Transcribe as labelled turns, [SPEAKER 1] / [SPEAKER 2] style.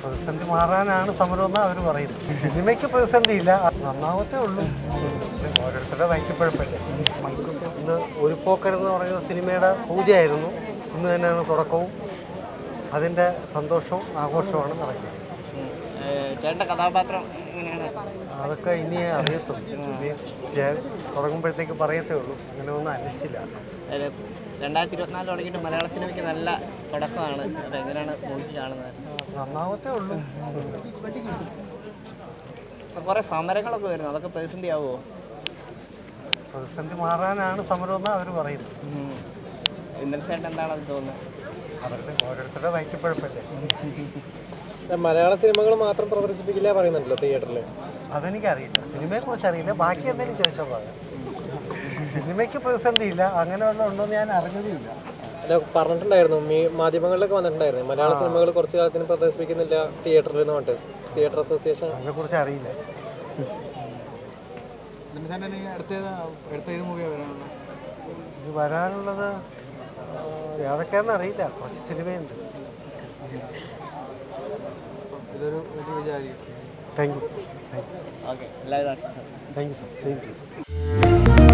[SPEAKER 1] പ്രതിസന്ധി മാറാനാണ് സമരമെന്ന് അവർ പറയുന്നത്. സിനിമയ്ക്ക് പ്രതിസന്ധിയില്ല, നന്നാവത്തേ ഉള്ളൂ. ഓരോരുത്തരുടെ വയറ്റിപ്പഴപ്പല്ലേ. ഇന്ന് ഒരു പോക്കരെന്ന് പറയുന്ന സിനിമയുടെ പൂജയായിരുന്നു. ഇന്ന് തന്നെയാണ് തുടക്കവും. അതിൻ്റെ സന്തോഷവും ആഘോഷവുമാണ് നടക്കുന്നത്.
[SPEAKER 2] ചേട്ടൻ്റെ കഥാപാത്രം എങ്ങനെയാണ്?
[SPEAKER 1] അതൊക്കെ ഇനിയേ അറിയത്തുള്ളൂ. തുടങ്ങുമ്പോഴത്തേക്ക് പറയത്തേ ഉള്ളൂ. അങ്ങനെ ഒന്നും അന്വേഷിച്ചില്ല.
[SPEAKER 2] 2024 തുടങ്ങിയിട്ട് മലയാള സിനിമയ്ക്ക് നല്ല തുടക്കമാണ്. എങ്ങനെയാണ് നോക്കി കാണുന്നത്?
[SPEAKER 1] നന്നാവത്തേ ഉള്ളൂ.
[SPEAKER 2] കുറേ സമരങ്ങളൊക്കെ വരുന്നു, അതൊക്കെ പ്രതിസന്ധി ആവുമോ?
[SPEAKER 1] പ്രതിസന്ധി മാറാനാണ് സമരമെന്ന് അവർ പറയുന്നത്.
[SPEAKER 2] ഇന്നലെ ചേട്ടൻ എന്താണ് അത് തോന്നുന്നത്?
[SPEAKER 1] അവരുടെ ഓരോരുത്തരുടെ വയറ്റിപ്പഴപ്പല്ലേ.
[SPEAKER 3] മലയാള സിനിമകൾ മാത്രം പ്രദർശിപ്പിക്കില്ല പറയുന്നുണ്ടല്ലോ തിയേറ്ററിൽ.
[SPEAKER 1] അതെനിക്കറിയില്ല, സിനിമയെക്കുറിച്ച് അറിയില്ല. ബാക്കി എന്തെങ്കിലും ചോദിച്ചാൽ പറയാം. സിനിമയ്ക്ക് പ്രതിസന്ധിയില്ല, അങ്ങനെ വല്ലതും ഉണ്ടോയെന്ന് ഞാൻ അറിഞ്ഞതുമില്ല.
[SPEAKER 3] അല്ല, പറഞ്ഞിട്ടുണ്ടായിരുന്നു, മാധ്യമങ്ങളിലൊക്കെ വന്നിട്ടുണ്ടായിരുന്നു മലയാള സിനിമകൾ കുറച്ച് കാലത്തിന് പ്രദർശിപ്പിക്കുന്നില്ല തിയേറ്ററിൽ എന്ന് പറഞ്ഞിട്ട്. തിയേറ്റർ അസോസിയേഷൻ
[SPEAKER 1] അതിനെക്കുറിച്ച് അറിയില്ല. ഇത് വരാനുള്ളത് ഏതൊക്കെയാണെന്ന് അറിയില്ല. കുറച്ച് സിനിമയുണ്ട്. Thank you.
[SPEAKER 2] ഓക്കെ, എല്ലാവിധ ആശംസകളും.
[SPEAKER 1] Thank you sir. Same to U.